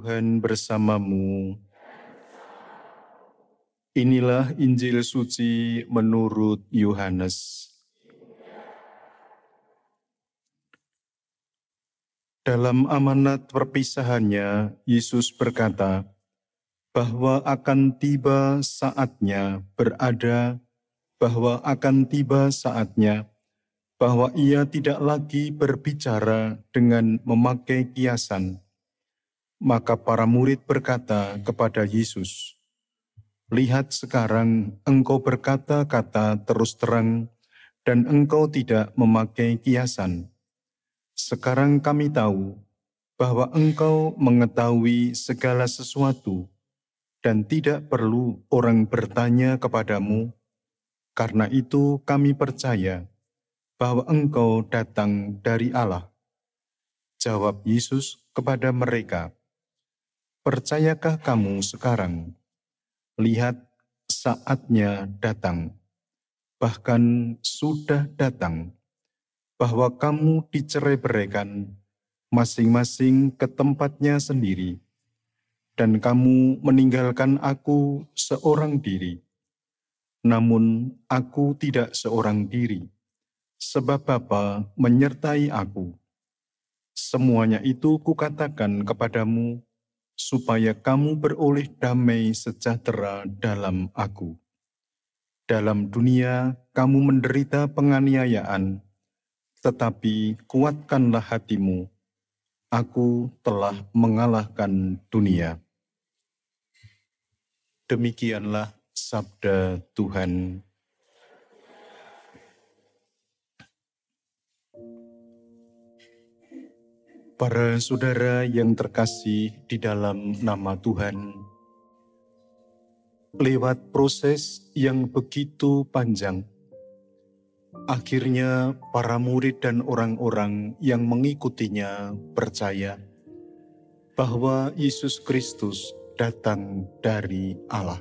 Tuhan bersamamu. Inilah Injil suci menurut Yohanes. Dalam amanat perpisahannya, Yesus berkata bahwa akan tiba saatnya bahwa ia tidak lagi berbicara dengan memakai kiasan. Maka para murid berkata kepada Yesus, "Lihat sekarang engkau berkata-kata terus terang dan engkau tidak memakai kiasan. Sekarang kami tahu bahwa engkau mengetahui segala sesuatu dan tidak perlu orang bertanya kepadamu. Karena itu kami percaya bahwa engkau datang dari Allah." Jawab Yesus kepada mereka, "Percayakah kamu sekarang? Lihat, saatnya datang, bahkan sudah datang, bahwa kamu dicerai-beraikan masing-masing ke tempatnya sendiri, dan kamu meninggalkan aku seorang diri. Namun aku tidak seorang diri, sebab Bapa menyertai aku. Semuanya itu kukatakan kepadamu, supaya kamu beroleh damai sejahtera dalam aku. Dalam dunia kamu menderita penganiayaan, tetapi kuatkanlah hatimu. Aku telah mengalahkan dunia." Demikianlah sabda Tuhan. Para saudara yang terkasih di dalam nama Tuhan, lewat proses yang begitu panjang, akhirnya para murid dan orang-orang yang mengikutinya percaya bahwa Yesus Kristus datang dari Allah.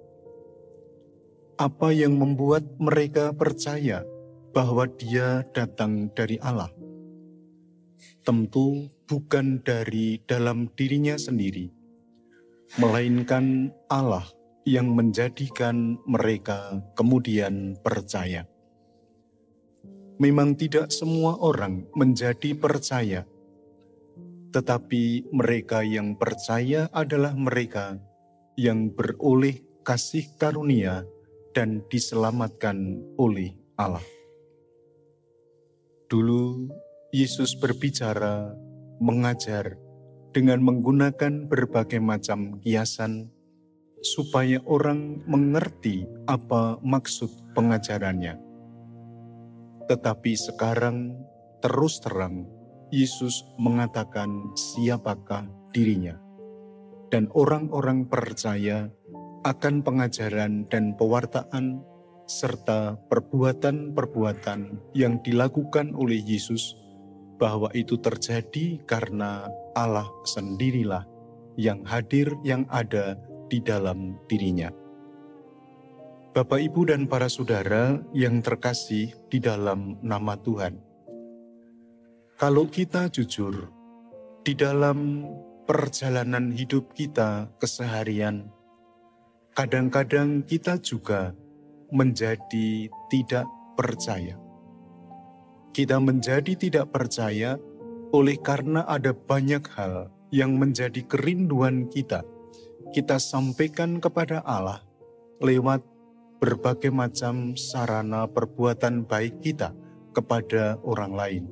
Apa yang membuat mereka percaya bahwa Dia datang dari Allah? Tentu bukan dari dalam dirinya sendiri, melainkan Allah yang menjadikan mereka kemudian percaya. Memang tidak semua orang menjadi percaya, tetapi mereka yang percaya adalah mereka yang beroleh kasih karunia dan diselamatkan oleh Allah. Dulu Yesus berbicara, mengajar dengan menggunakan berbagai macam kiasan supaya orang mengerti apa maksud pengajarannya. Tetapi sekarang terus terang Yesus mengatakan siapakah dirinya, dan orang-orang percaya akan pengajaran dan pewartaan serta perbuatan-perbuatan yang dilakukan oleh Yesus, bahwa itu terjadi karena Allah sendirilah yang hadir, yang ada di dalam dirinya. Bapak, Ibu, dan para saudara yang terkasih di dalam nama Tuhan, kalau kita jujur di dalam perjalanan hidup kita keseharian, kadang-kadang kita juga menjadi tidak percaya. Kita menjadi tidak percaya oleh karena ada banyak hal yang menjadi kerinduan kita. Kita sampaikan kepada Allah lewat berbagai macam sarana perbuatan baik kita kepada orang lain.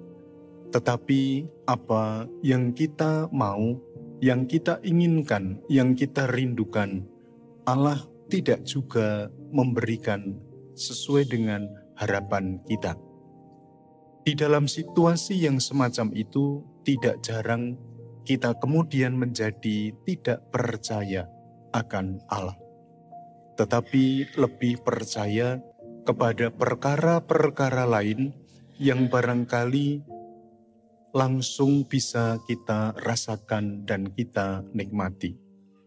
Tetapi apa yang kita mau, yang kita inginkan, yang kita rindukan, Allah tidak juga memberikan sesuai dengan harapan kita. Di dalam situasi yang semacam itu, tidak jarang kita kemudian menjadi tidak percaya akan Allah, tetapi lebih percaya kepada perkara-perkara lain yang barangkali langsung bisa kita rasakan dan kita nikmati.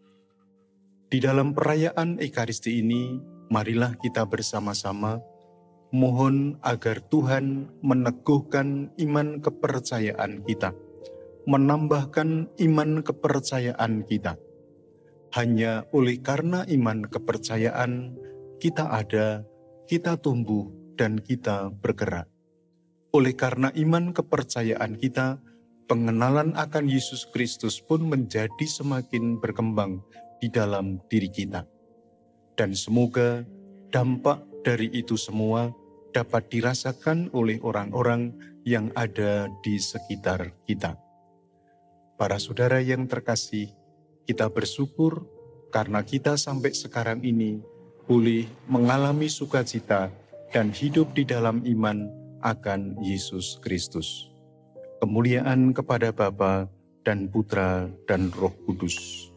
Di dalam perayaan Ekaristi ini, marilah kita bersama-sama mohon agar Tuhan meneguhkan iman kepercayaan kita menambahkan iman kepercayaan kita. Hanya oleh karena iman kepercayaan kita ada, kita tumbuh, dan kita bergerak. Oleh karena iman kepercayaan kita, pengenalan akan Yesus Kristus pun menjadi semakin berkembang di dalam diri kita. Dan semoga dampak dari itu semua dapat dirasakan oleh orang-orang yang ada di sekitar kita. Para saudara yang terkasih, kita bersyukur karena kita sampai sekarang ini boleh mengalami sukacita dan hidup di dalam iman akan Yesus Kristus. Kemuliaan kepada Bapa dan Putra dan Roh Kudus,